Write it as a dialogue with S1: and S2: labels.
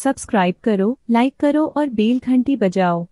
S1: Subscribe करो, like करो और बेल घंटी बजाओ।